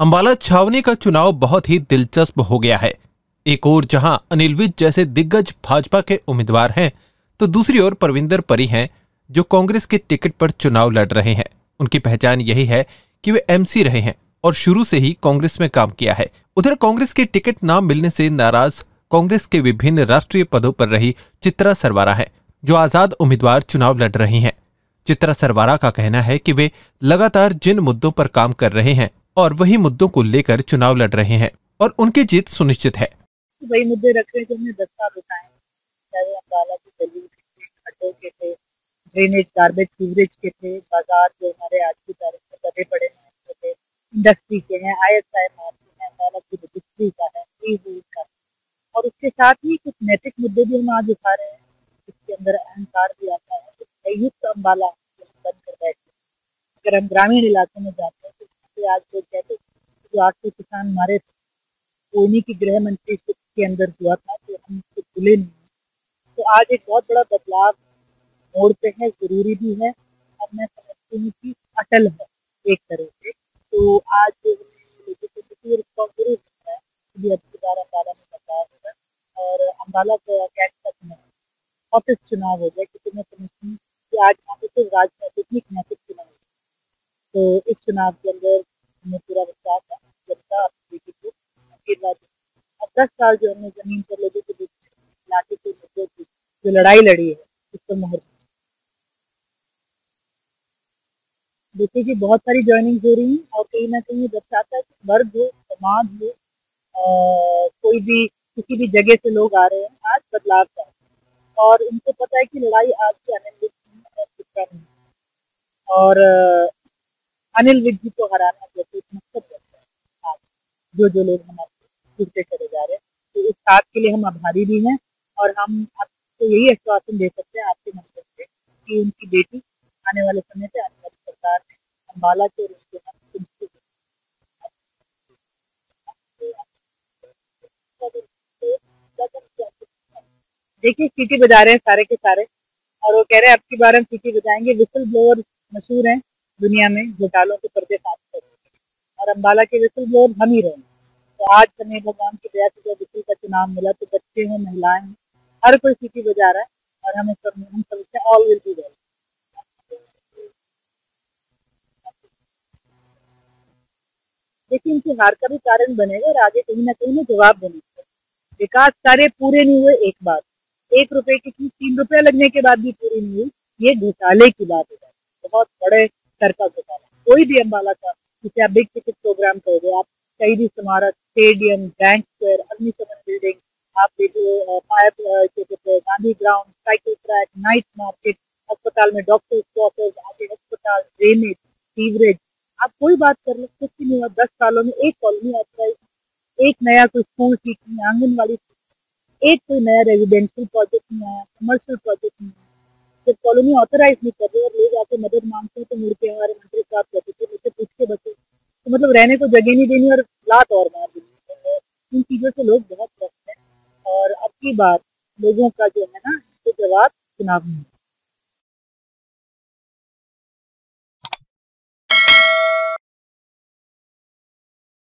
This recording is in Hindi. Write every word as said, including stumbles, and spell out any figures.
अंबाला छावनी का चुनाव बहुत ही दिलचस्प हो गया है। एक ओर जहां अनिल विज जैसे दिग्गज भाजपा के उम्मीदवार हैं, तो दूसरी ओर परविंदर परी हैं, जो कांग्रेस के टिकट पर चुनाव लड़ रहे हैं। उनकी पहचान यही है कि वे एमसी रहे हैं और शुरू से ही कांग्रेस में काम किया है। उधर कांग्रेस के टिकट न मिलने से नाराज कांग्रेस के विभिन्न राष्ट्रीय पदों पर रही चित्रा सरवारा है, जो आजाद उम्मीदवार चुनाव लड़ रही हैं। चित्रा सरवारा का कहना है कि वे लगातार जिन मुद्दों पर काम कर रहे हैं और वही मुद्दों को लेकर चुनाव लड़ रहे हैं और उनकी जीत सुनिश्चित है। वही मुद्दे रख रहे हैं जो हमने दस साल उठाए, चाहे अम्बाला की गली के थे, खड्डों के थे, ड्रेनेज, गार्बेज, सीवरेज के थे, बाजार जो हमारे आज की तारीख में बने पड़े हैं, थे, इंडस्ट्री के हैं, आई एस आई मार्क है, अम्बाला की रजिस्ट्री का है, फ्री होल्ड का, और उसके साथ ही कुछ नैतिक मुद्दे भी हम आज उठा रहे हैं, जिसके अंदर अहंकार भी आता है। तो संयुक्त अम्बाला बन कर बैठे, अगर हम ग्रामीण इलाकों में जाते हैं तो आज लोग कहते हैं जो आज के किसान मारे थे, कोयनी की गृह मंत्री के अंदर हुआ था, तो हम उसको भूले नहीं। तो आज एक बहुत बड़ा बदलाव मोड़ पे है, जरूरी भी है, और मैं समझती हूँ कि अटल है एक तरह से। तो आज रिस्पॉन्सिबिलिटी अब की बार अम्बाला में बदलाव होगा और अम्बाला का कैट का चुनाव ऑफिस चुनाव हो जाए, क्योंकि मैं समझती हूँ कि आज यहाँ पे सिर्फ राजनीतिक नैतिक चुनाव है। तो इस चुनाव के अंदर हमें पूरा विश्वास है, जनता अपनी बेटी को आशीर्वाद। अब दस साल जो हमने जमीन पर लोगों के बीच इलाके के मुद्दों की जो लड़ाई लड़ी है, उस पर मोहर देखिए कि बहुत सारी ज्वाइनिंग हो रही है और कहीं ना कहीं दर्शाता है कि वर्ग हो, समाज हो, कोई भी किसी भी जगह से लोग आ रहे हैं आज बदलाव का, और उनको पता है कि लड़ाई आज के अनिल विज और चित्रा नहीं, और अनिल विज जी को हराना जैसे मकसद रहता है आज जो जो लोग हमारे जुड़ते चले जा रहे हैं। तो इस साथ के लिए हम आभारी भी हैं, और हम आपको यही आश्वासन दे सकते हैं आपके मंत्र से कि उनकी बेटी आने वाले समय से आने वाली सरकार में अम्बाला के उसके देखिए सीटी बजा रहे हैं सारे के सारे, और वो कह रहे हैं अब की बार हम सीटी बजाएंगे। विसल ब्लोअर मशहूर हैं दुनिया में घोटालों के पर्दे साफ करने, और अम्बाला के विसल ब्लोअर हम ही रहे। तो आज हमें भगवान की दया से जब विसल का चुनाव मिला, तो बच्चे हैं, महिलाएं हैं, हर कोई सीटी बजा रहा है, और हमें सब हम समझते हैं ऑल विल बी वेल। देखिए इनकी हार का भी कारण बनेगा और आगे कहीं ना कहीं जवाब देने का। विकास कार्य पूरे नहीं हुए, एक बात, एक रुपए की चीज तीन रुपया लगने के बाद भी पूरी नहीं हुई, ये घोटाले की बात है, बहुत बड़े स्तर का घोटाला। कोई भी अम्बाला का जिसे आप बिग टिकट प्रोग्राम करोगे, आप शहीदी स्मारक, स्टेडियम, बैंक स्क्वायर, अग्निशमन बिल्डिंग, आप देखो fire Gandhi ground, cycle track, night market, अस्पताल में डॉक्टर्स क्वार्टर्स, आगे अस्पताल, ड्रेनेज, सीवरेज, आप कोई बात कर लो, कुछ नहीं हुआ। दस सालों में एक कॉलोनी ऑथराइज, एक नया कोई स्कूल ठीक नहीं, आंगनबाड़ी, एक कोई नया रेजिडेंशियल प्रोजेक्ट नहीं आया, कमर्शियल प्रोजेक्ट नहीं आया। जब कॉलोनी ऑथराइज नहीं कर रहे और लोग आके मदद मांगते हैं, तो मुड़ के हमारे मंत्री साहब कहते थे मुझसे पूछ के बचे, तो मतलब रहने को जगह नहीं देनी और लात और मार देनी। इन चीजों से लोग बहुत त्रस्त हैं, और अब की बात लोगों का जो है ना, तो जवाब चुनाव में